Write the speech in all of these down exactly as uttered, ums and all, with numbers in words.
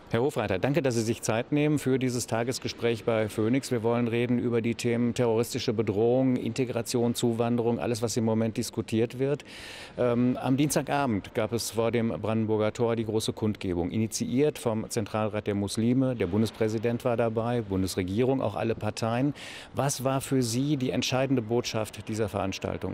Herr Hofreiter, danke, dass Sie sich Zeit nehmen für dieses Tagesgespräch bei Phoenix. Wir wollen reden über die Themen terroristische Bedrohung, Integration, Zuwanderung, alles, was im Moment diskutiert wird. Ähm, am Dienstagabend gab es vor dem Brandenburger Tor die große Kundgebung, initiiert vom Zentralrat der Muslime. Der Bundespräsident war dabei, Bundesregierung, auch alle Parteien. Was war für Sie die entscheidende Botschaft dieser Veranstaltung?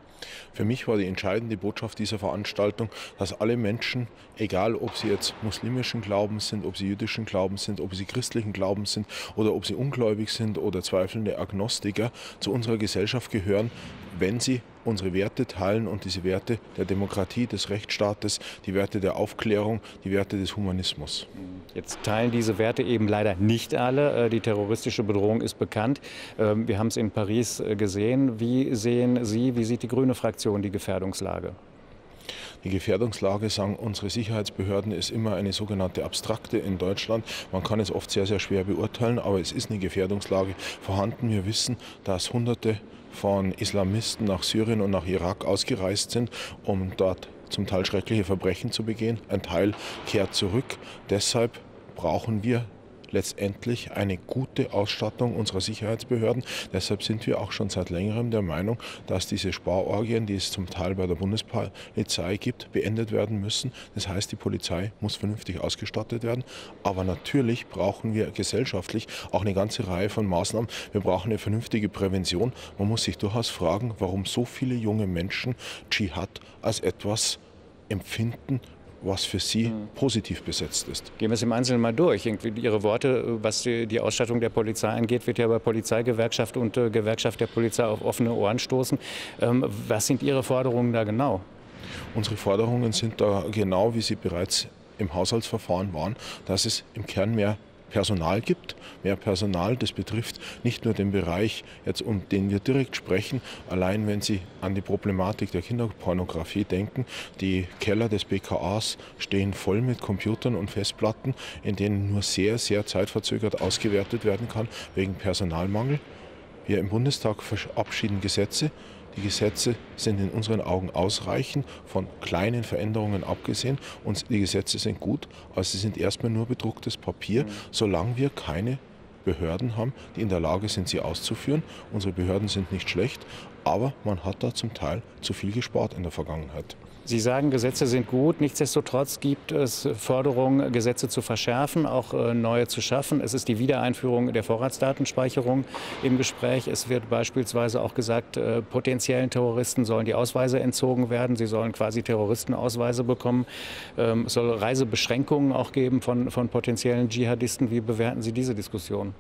Für mich war die entscheidende Botschaft dieser Veranstaltung, dass alle Menschen, egal ob sie jetzt muslimischen Glaubens sind, ob sie jüdischen Glaubens sind, ob sie christlichen Glaubens sind oder ob sie ungläubig sind oder zweifelnde Agnostiker, zu unserer Gesellschaft gehören, wenn sie unsere Werte teilen und diese Werte der Demokratie, des Rechtsstaates, die Werte der Aufklärung, die Werte des Humanismus. Jetzt teilen diese Werte eben leider nicht alle. Die terroristische Bedrohung ist bekannt. Wir haben es in Paris gesehen. Wie sehen Sie, wie sieht die grüne Fraktion die Gefährdungslage? Die Gefährdungslage, sagen unsere Sicherheitsbehörden, ist immer eine sogenannte abstrakte in Deutschland. Man kann es oft sehr, sehr schwer beurteilen, aber es ist eine Gefährdungslage vorhanden. Wir wissen, dass Hunderte von Islamisten nach Syrien und nach Irak ausgereist sind, um dort zum Teil schreckliche Verbrechen zu begehen. Ein Teil kehrt zurück. Deshalb brauchen wir letztendlich eine gute Ausstattung unserer Sicherheitsbehörden. Deshalb sind wir auch schon seit längerem der Meinung, dass diese Sparorgien, die es zum Teil bei der Bundespolizei gibt, beendet werden müssen. Das heißt, die Polizei muss vernünftig ausgestattet werden. Aber natürlich brauchen wir gesellschaftlich auch eine ganze Reihe von Maßnahmen. Wir brauchen eine vernünftige Prävention. Man muss sich durchaus fragen, warum so viele junge Menschen Dschihad als etwas empfinden, was für Sie positiv besetzt ist. Gehen wir es im Einzelnen mal durch. Irgendwie Ihre Worte, was die, die Ausstattung der Polizei angeht, wird ja bei Polizeigewerkschaft und äh, Gewerkschaft der Polizei auf offene Ohren stoßen. Ähm, was sind Ihre Forderungen da genau? Unsere Forderungen sind da genau, wie sie bereits im Haushaltsverfahren waren, dass es im Kern mehr Personal gibt. Mehr Personal, das betrifft nicht nur den Bereich, jetzt, um den wir direkt sprechen, allein wenn Sie an die Problematik der Kinderpornografie denken. Die Keller des B K As stehen voll mit Computern und Festplatten, in denen nur sehr, sehr zeitverzögert ausgewertet werden kann, wegen Personalmangel. Wir im Bundestag verabschieden Gesetze. Die Gesetze sind in unseren Augen ausreichend, von kleinen Veränderungen abgesehen. Und die Gesetze sind gut, aber sie sind erstmal nur bedrucktes Papier, solange wir keine Behörden haben, die in der Lage sind, sie auszuführen. Unsere Behörden sind nicht schlecht, aber man hat da zum Teil zu viel gespart in der Vergangenheit. Sie sagen, Gesetze sind gut. Nichtsdestotrotz gibt es Forderungen, Gesetze zu verschärfen, auch äh, neue zu schaffen. Es ist die Wiedereinführung der Vorratsdatenspeicherung im Gespräch. Es wird beispielsweise auch gesagt, äh, potenziellen Terroristen sollen die Ausweise entzogen werden. Sie sollen quasi Terroristenausweise bekommen. Ähm, es soll Reisebeschränkungen auch geben von, von potenziellen Dschihadisten. Wie bewerten Sie diese Diskussion?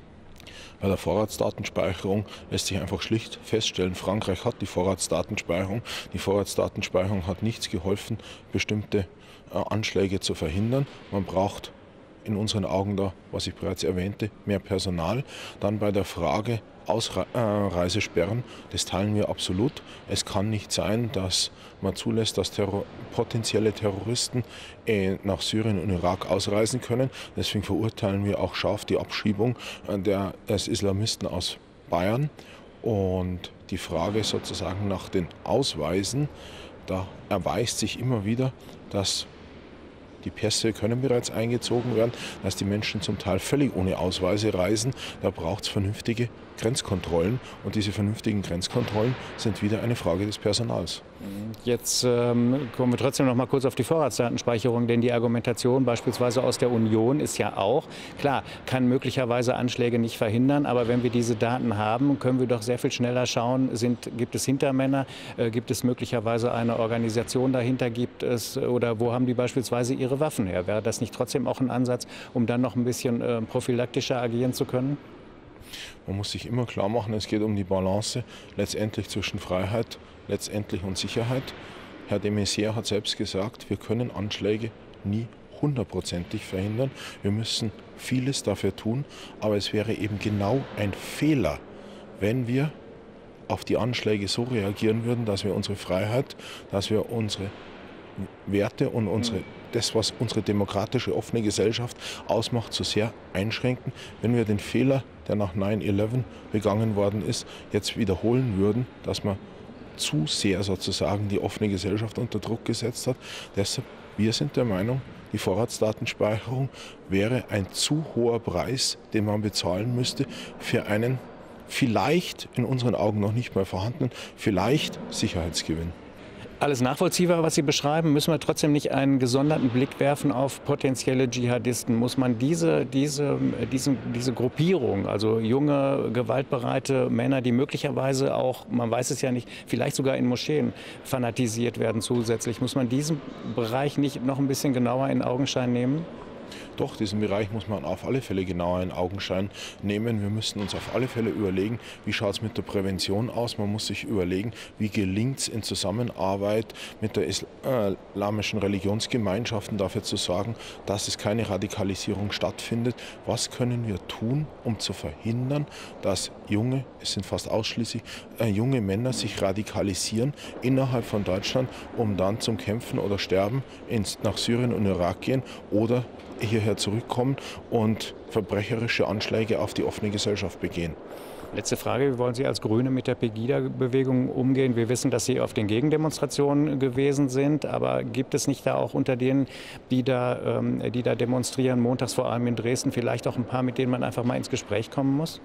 Bei der Vorratsdatenspeicherung lässt sich einfach schlicht feststellen, Frankreich hat die Vorratsdatenspeicherung. Die Vorratsdatenspeicherung hat nichts geholfen, bestimmte Anschläge zu verhindern. Man braucht in unseren Augen da, was ich bereits erwähnte, mehr Personal. Dann bei der Frage Ausreisesperren, das teilen wir absolut. Es kann nicht sein, dass man zulässt, dass Terror, potenzielle Terroristen äh, nach Syrien und Irak ausreisen können. Deswegen verurteilen wir auch scharf die Abschiebung der, des Islamisten aus Bayern. Und die Frage sozusagen nach den Ausweisen, da erweist sich immer wieder, dass die Pässe können bereits eingezogen werden, dass die Menschen zum Teil völlig ohne Ausweise reisen. Da braucht es vernünftige Grenzkontrollen. Und diese vernünftigen Grenzkontrollen sind wieder eine Frage des Personals. Jetzt ähm, kommen wir trotzdem noch mal kurz auf die Vorratsdatenspeicherung, denn die Argumentation beispielsweise aus der Union ist ja auch, klar, kann möglicherweise Anschläge nicht verhindern, aber wenn wir diese Daten haben, können wir doch sehr viel schneller schauen, sind, gibt es Hintermänner, äh, gibt es möglicherweise eine Organisation dahinter, gibt es, oder wo haben die beispielsweise ihre Waffen her? Wäre das nicht trotzdem auch ein Ansatz, um dann noch ein bisschen äh, prophylaktischer agieren zu können? Man muss sich immer klar machen, es geht um die Balance letztendlich zwischen Freiheit letztendlich und Sicherheit. Herr de Maizière hat selbst gesagt, wir können Anschläge nie hundertprozentig verhindern. Wir müssen vieles dafür tun, aber es wäre eben genau ein Fehler, wenn wir auf die Anschläge so reagieren würden, dass wir unsere Freiheit, dass wir unsere Werte und unsere, das, was unsere demokratische, offene Gesellschaft ausmacht, so sehr einschränken. Wenn wir den Fehler, der nach neun elf begangen worden ist, jetzt wiederholen würden, dass man zu sehr sozusagen die offene Gesellschaft unter Druck gesetzt hat. Deshalb, wir sind der Meinung, die Vorratsdatenspeicherung wäre ein zu hoher Preis, den man bezahlen müsste für einen vielleicht in unseren Augen noch nicht mal vorhandenen, vielleicht Sicherheitsgewinn. Alles nachvollziehbar, was Sie beschreiben. Müssen wir trotzdem nicht einen gesonderten Blick werfen auf potenzielle Dschihadisten? Muss man diese, diese, diese, diese Gruppierung, also junge, gewaltbereite Männer, die möglicherweise auch, man weiß es ja nicht, vielleicht sogar in Moscheen fanatisiert werden zusätzlich, muss man diesen Bereich nicht noch ein bisschen genauer in Augenschein nehmen? Doch, diesen Bereich muss man auf alle Fälle genauer in Augenschein nehmen. Wir müssen uns auf alle Fälle überlegen, wie schaut es mit der Prävention aus. Man muss sich überlegen, wie gelingt es in Zusammenarbeit mit der islamischen Religionsgemeinschaften dafür zu sorgen, dass es keine Radikalisierung stattfindet. Was können wir tun, um zu verhindern, dass junge, es sind fast ausschließlich äh, junge Männer sich radikalisieren innerhalb von Deutschland, um dann zum Kämpfen oder Sterben ins, nach Syrien und Irak gehen oder hierher zurückkommen und verbrecherische Anschläge auf die offene Gesellschaft begehen. Letzte Frage, wie wollen Sie als Grüne mit der Pegida-Bewegung umgehen? Wir wissen, dass Sie auf den Gegendemonstrationen gewesen sind, aber gibt es nicht da auch unter denen, die da, ähm, die da demonstrieren, montags vor allem in Dresden, vielleicht auch ein paar, mit denen man einfach mal ins Gespräch kommen muss?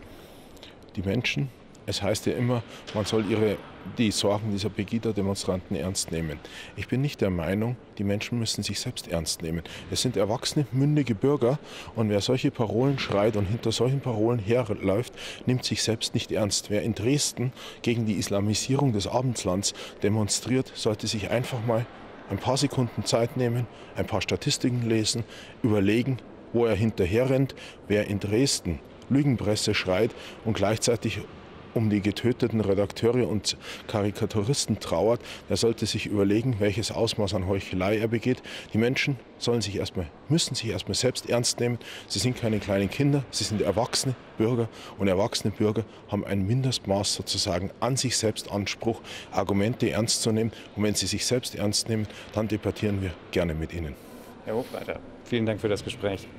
Die Menschen, es heißt ja immer, man soll ihre, die Sorgen dieser Pegida-Demonstranten ernst nehmen. Ich bin nicht der Meinung, die Menschen müssen sich selbst ernst nehmen. Es sind erwachsene, mündige Bürger und wer solche Parolen schreit und hinter solchen Parolen herläuft, nimmt sich selbst nicht ernst. Wer in Dresden gegen die Islamisierung des Abendlands demonstriert, sollte sich einfach mal ein paar Sekunden Zeit nehmen, ein paar Statistiken lesen, überlegen, wo er hinterher rennt. Wer in Dresden Lügenpresse schreit und gleichzeitig um die getöteten Redakteure und Karikaturisten trauert, der sollte sich überlegen, welches Ausmaß an Heuchelei er begeht. Die Menschen sollen sich erstmal, müssen sich erstmal selbst ernst nehmen. Sie sind keine kleinen Kinder, sie sind erwachsene Bürger und erwachsene Bürger haben ein Mindestmaß sozusagen an sich selbst Anspruch, Argumente ernst zu nehmen. Und wenn sie sich selbst ernst nehmen, dann debattieren wir gerne mit ihnen. Herr Hofreiter, vielen Dank für das Gespräch.